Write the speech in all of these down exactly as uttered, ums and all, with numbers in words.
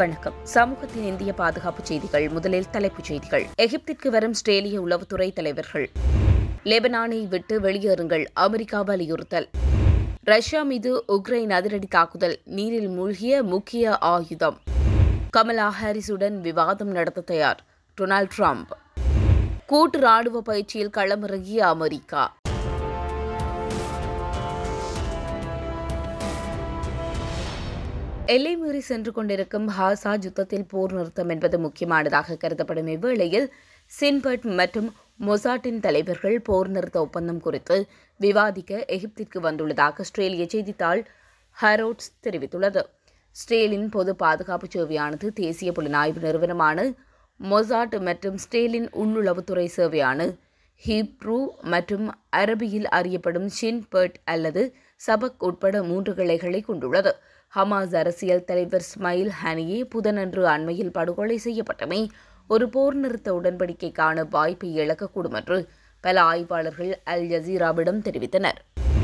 வணக்கம். சமூகத்தின் இந்திய பாதுகாப்பு செய்திகள். முதலில் தலைப்புச் செய்திகள். எகிப்திற்கு வரும் ஆஸ்திரேலிய உளவுத்துறை தலைவர்கள். லெபனானை விட்டு வெளியேறுங்கள், அமெரிக்கா வலியுறுத்தல். ரஷ்யா மீது உக்ரைன் அதிரடி தாக்குதல், நீரில் மூழ்கிய முக்கிய ஆயுதம். கமலா ஹாரிஸுடன் விவாதம் நடத்த தயார், டொனால்ட் ட்ரம்ப். கூட்டு ராணுவ பயிற்சியில் களமிறங்கிய அமெரிக்கா. எல்லை மீறி சென்று கொண்டிருக்கும் ஹாசா யுத்தத்தில் போர் நிறுத்தம் என்பது முக்கியமானதாக கருதப்படும் இவ்வேளையில் சின்பர்ட் மற்றும் மொசாட்டின் தலைவர்கள் போர் நிறுத்த ஒப்பந்தம் குறித்து விவாதிக்க எகிப்திற்கு வந்துள்ளதாக ஆஸ்திரேலிய செய்தித்தாள் ஹரோட்ஸ் தெரிவித்துள்ளது. இஸ்ரேலின் பொது பாதுகாப்பு சேவையானது தேசிய புலனாய்வு நிறுவனமான மொசாட் மற்றும் இஸ்ரேலின் உள்ளுளவுத்துறை சேவையான ஹீப்ரூ மற்றும் அரபியில் அறியப்படும் ஷின்பர்ட் அல்லது சபக் உட்பட மூன்று கிளைகளை கொண்டுள்ளது. ஹமாஸ் அரசியல் தலைவர் இஸ்மாயில் ஹனியே புதனன்று அண்மையில் படுகொலை செய்யப்பட்டமை ஒரு போர் நிறுத்த உடன்படிக்கைக்கான வாய்ப்பை இழக்கக்கூடும் என்று பல ஆய்வாளர்கள் அல் ஜசீராவிடம் தெரிவித்தனர்.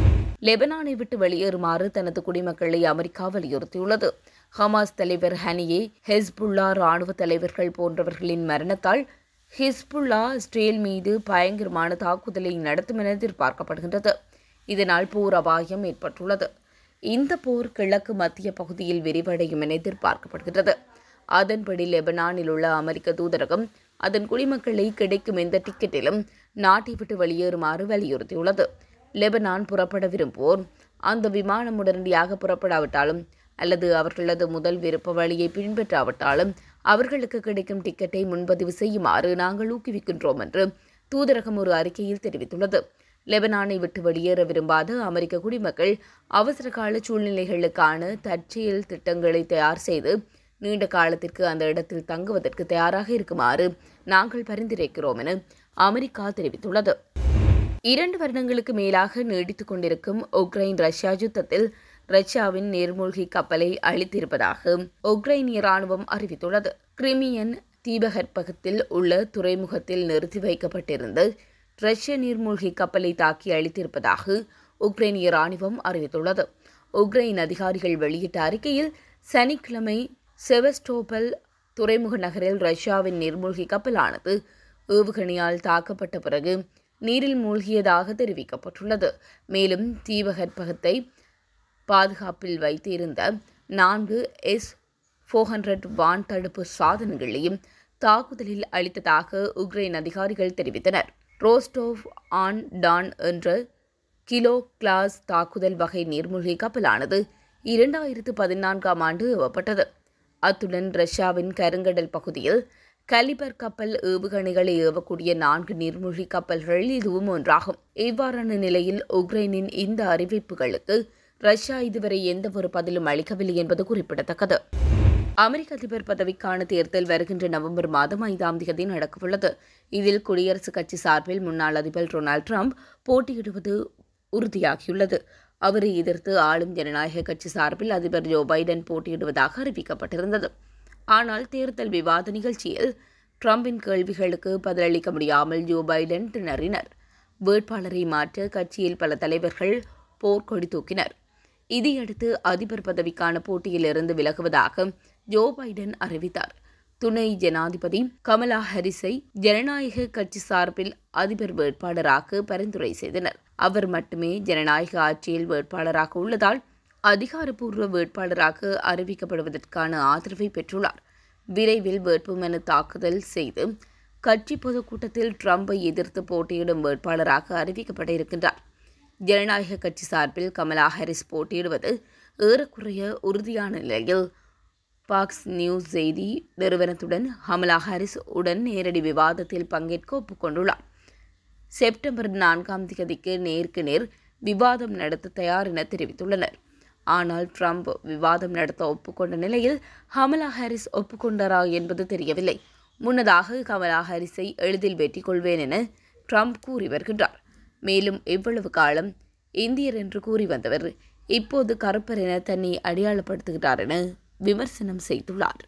லெபனானை விட்டு வெளியேறுமாறு தனது குடிமக்களை அமெரிக்கா வலியுறுத்தியுள்ளது. ஹமாஸ் தலைவர் ஹனியே, ஹெஸ்புல்லா ராணுவ தலைவர்கள் போன்றவர்களின் மரணத்தால் ஹிஸ்புல்லா இஸ்ரேல் மீது பயங்கரமான தாக்குதலை நடத்தும் என எதிர்பார்க்கப்படுகின்றது. இதனால் போர் அபாயம் ஏற்பட்டுள்ளது. இந்த போர் கிழக்கு மத்திய பகுதியில் விரிவடையும் என எதிர்பார்க்கப்படுகிறது. அதன்படி லெபனானில் உள்ள அமெரிக்க தூதரகம் அதன் குடிமக்களை கிடைக்கும் எந்த டிக்கெட்டிலும் நாட்டை விட்டு வெளியேறுமாறு வலியுறுத்தியுள்ளது. லெபனான் புறப்பட விரும்புவோர் அந்த விமானம் உடனடியாக புறப்படாவிட்டாலும் அல்லது அவர்களது முதல் விருப்ப வழியை பின்பற்றாவிட்டாலும் அவர்களுக்கு கிடைக்கும் டிக்கெட்டை முன்பதிவு செய்யுமாறு நாங்கள் ஊக்குவிக்கின்றோம் என்று தூதரகம் ஒரு அறிக்கையில் தெரிவித்துள்ளது. லெபனானை விட்டு வெளியேற விரும்பாத அமெரிக்க குடிமக்கள் அவசரகால சூழ்நிலைகளுக்கான தற்செயல் திட்டங்களை தயார் செய்து நீண்ட காலத்திற்கு அந்த இடத்தில் தங்குவதற்கு தயாராக இருக்குமாறு நாங்கள் பரிந்துரைக்கிறோம் என அமெரிக்கா தெரிவித்துள்ளது. இரண்டு வருடங்களுக்கு மேலாக நீடித்துக் கொண்டிருக்கும் உக்ரைன் ரஷ்யா யுத்தத்தில் ரஷ்யாவின் நீர்மூழ்கி கப்பலை அழித்திருப்பதாக உக்ரைனிய ராணுவம் அறிவித்துள்ளது. கிரிமியன் தீபகற்பகத்தில் உள்ள துறைமுகத்தில் நிறுத்தி வைக்கப்பட்டிருந்து ரஷ்ய நீர்மூழ்கி கப்பலை தாக்கி அழித்திருப்பதாக உக்ரைனிய ராணுவம் அறிவித்துள்ளது. உக்ரைன் அதிகாரிகள் வெளியிட்ட அறிக்கையில் சனிக்கிழமை செவஸ்டோபல் துறைமுக நகரில் ரஷ்யாவின் நீர்மூழ்கி கப்பலானது ஏவுகணையால் தாக்கப்பட்ட பிறகு நீரில் மூழ்கியதாக தெரிவிக்கப்பட்டுள்ளது. மேலும் தீபகற்பகத்தை பாதுகாப்பில் வைத்திருந்த நான்கு எஸ் ஃபோர் ஹண்ட்ரட் வான் தடுப்பு சாதனங்களையும் தாக்குதலில் அளித்ததாக உக்ரைன் அதிகாரிகள் தெரிவித்தனர். ரோஸ்டோவ் ஆன் டான் என்ற கிலோ கிளாஸ் தாக்குதல் வகை நீர்மூழ்கி கப்பலானது இரண்டாயிரத்து பதினான்காம் ஆண்டு ஏவப்பட்டது. அத்துடன் ரஷ்யாவின் கருங்கடல் பகுதியில் கலிபர் கப்பல் ஏவுகணைகளை ஏவக்கூடிய நான்கு நீர்மூழ்கி கப்பல்கள் இதுவும் ஒன்றாகும். இவ்வாறான நிலையில் உக்ரைனின் இந்த அறிவிப்புகளுக்கு ரஷ்யா இதுவரை எந்தவொரு பதிலும் அளிக்கவில்லை என்பது குறிப்பிடத்தக்கது. அமெரிக்க அதிபர் பதவிக்கான தேர்தல் வருகின்ற நவம்பர் மாதம் ஐந்தாம் தேதி நடக்கவுள்ளது. இதில் குடியரசுக் கட்சி சார்பில் முன்னாள் அதிபர் டொனால்ட் ட்ரம்ப் போட்டியிடுவது உறுதியாகியுள்ளது. அவரை எதிர்த்து ஆளும் ஜனநாயக கட்சி சார்பில் அதிபர் ஜோ பைடன் போட்டியிடுவதாக அறிவிக்கப்பட்டிருந்தது. ஆனால் தேர்தல் விவாத நிகழ்ச்சியில் ட்ரம்பின் கேள்விகளுக்கு பதிலளிக்க முடியாமல் ஜோ பைடன் திணறினர். வேட்பாளரை மாற்ற கட்சியில் பல தலைவர்கள் போர்க்கொடி தூக்கினர். இதையடுத்து அதிபர் பதவிக்கான போட்டியிலிருந்து விலகுவதாக ஜோ பைடன் அறிவித்தார். துணை ஜனாதிபதி கமலா ஹாரிஸை ஜனநாயக கட்சி சார்பில் அதிபர் வேட்பாளராக பரிந்துரை செய்தனர். அவர் மட்டுமே ஜனநாயக ஆட்சியில் வேட்பாளராக உள்ளதால் அதிகாரப்பூர்வ வேட்பாளராக அறிவிக்கப்படுவதற்கான ஆதரவை பெற்றுள்ளார். விரைவில் வேட்புமனு தாக்குதல் செய்து கட்சி பொதுக்கூட்டத்தில் ட்ரம்பை எதிர்த்து போட்டியிடும் வேட்பாளராக அறிவிக்கப்பட இருக்கின்றார். ஜனநாயக கட்சி சார்பில் கமலா ஹாரிஸ் போட்டியிடுவது ஏறக்குறைய உறுதியான நிலையில் பாக்ஸ் நியூஸ் செய்தி நிறுவனத்துடன் கமலா ஹாரிஸ் உடன் நேரடி விவாதத்தில் பங்கேற்க ஒப்புக்கொண்டுள்ளார். செப்டம்பர் நான்காம் தேதிக்கு நேருக்கு நேர் விவாதம் நடத்த தயார் என தெரிவித்துள்ளனர். ஆனால் ட்ரம்ப் விவாதம் நடத்த ஒப்புக்கொண்ட நிலையில் கமலா ஹாரிஸ் ஒப்புக்கொண்டாரா என்பது தெரியவில்லை. முன்னதாக கமலா ஹாரிஸை எளிதில் வெற்றி கொள்வேன் என ட்ரம்ப் கூறி வருகின்றார். மேலும் இவ்வளவு காலம் இந்தியர் என்று கூறி வந்தவர் இப்போது கருப்பர் என தன்னை அடையாளப்படுத்துகிறார் என விமர்சனம் செய்துள்ளார்.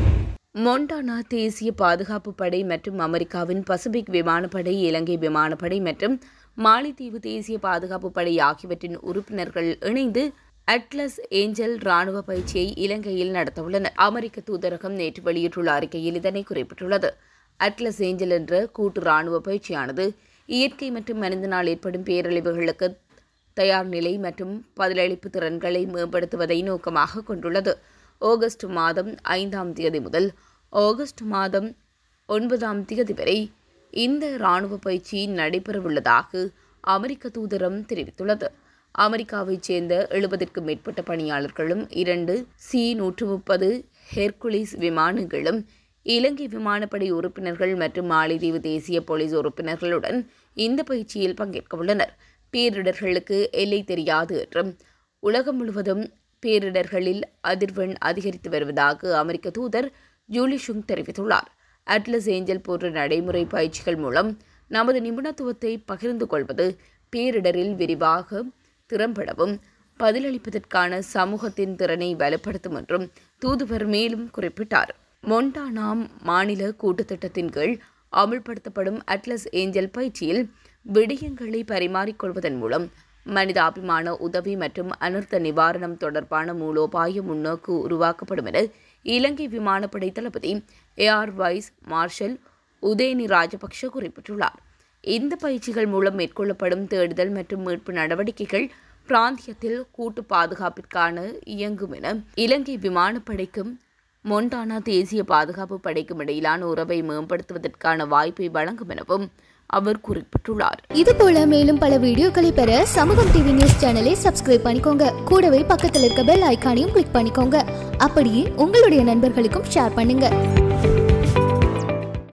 மொண்டானா தேசிய பாதுகாப்பு படை மற்றும் அமெரிக்காவின் பசிபிக் விமானப்படை, இலங்கை விமானப்படை மற்றும் மாலைத்தீவு தேசிய பாதுகாப்பு படை ஆகியவற்றின் உறுப்பினர்கள் இணைந்து அட்லஸ் ஏஞ்சல் ராணுவ பயிற்சியை இலங்கையில் நடத்தவுள்ளனர். அமெரிக்க தூதரகம் நேற்று வெளியிட்டுள்ள அறிக்கையில் இதனை குறிப்பிட்டுள்ளது. அட்லஸ் ஏஞ்சல் என்ற கூட்டு ராணுவ பயிற்சியானது இயற்கை மற்றும் மனிதனால் ஏற்படும் பேரழிவுகளுக்கு தயார் நிலை மற்றும் பதிலளிப்பு திறன்களை மேம்படுத்துவதை நோக்கமாக கொண்டுள்ளது. ஆகஸ்ட் மாதம் ஐந்தாம் தேதி முதல் ஆகஸ்ட் மாதம் ஒன்பதாம் தேதி வரை இந்த இராணுவ பயிற்சி நடைபெறவுள்ளதாக அமெரிக்க தூதரம் தெரிவித்துள்ளது. அமெரிக்காவைச் சேர்ந்த எழுபதுக்கும் மேற்பட்ட பணியாளர்களும் இரண்டு சி நூற்று முப்பது ஹெர்குலிஸ் விமானங்களும் இலங்கை விமானப்படை உறுப்பினர்கள் மற்றும் மாலைதீவு தேசிய போலீஸ் உறுப்பினர்களுடன் இந்த பயிற்சியில் பங்கேற்க உள்ளனர். பேரிடர்களுக்கு எல்லை தெரியாது என்றும் உலகம் முழுவதும் பேரிடர்களில் அதிர்வெண் அதிகரித்து வருவதாக அமெரிக்க தூதர் ஜூலி ஷுங் தெரிவித்துள்ளார். அட்லஸ் ஏஞ்சல் போன்ற நடைமுறை பயிற்சிகள் மூலம் நமது நிபுணத்துவத்தை பகிர்ந்து கொள்வது பேரிடரில் விரிவாக திறம்படவும் பதிலளிப்பதற்கான சமூகத்தின் திறனை வலுப்படுத்தும் என்றும் தூதுவர் மேலும் குறிப்பிட்டார். மொண்டானா மாநில கூட்டுத்திட்டத்தின் கீழ் அமுல்படுத்தப்படும் அட்லஸ் ஏஞ்சல் பயிற்சியில் விடயங்களை பரிமாறிக்கொள்வதன் மூலம் மனிதாபிமான உதவி மற்றும் அனர்த்த நிவாரணம் தொடர்பான மூலோபாய முன்னோக்கு உருவாக்கப்படும் என இலங்கை விமானப்படை தளபதி air vice marshal Udayani Rajapaksa குறிப்பிட்டுள்ளார். இந்த பயிற்சிகள் மூலம் மேற்கொள்ளப்படும் தேடுதல் மற்றும் மீட்பு நடவடிக்கைகள் பிராந்தியத்தில் கூட்டு பாதுகாப்பிற்கான இயங்கும் என இலங்கை விமானப்படைக்கும் மொண்டானா தேசிய பாதுகாப்பு படைக்கும் இடையிலான உறவை மேம்படுத்துவதற்கான வாய்ப்பை வழங்கும் எனவும் அவர் குறிப்பிட்டுள்ளார். இது போல மேலும் பல வீடியோக்களை பெற சமூகம் டிவி நியூஸ் சேனலை சப்ஸ்கிரைப் பண்ணிக்கோங்க. கூடவே பக்கத்தில் இருக்க பெல் ஐகானையும் கிளிக் பண்ணிக்கோங்க. அப்படியே உங்களுடைய நண்பர்களுக்கும் ஷேர் பண்ணுங்க.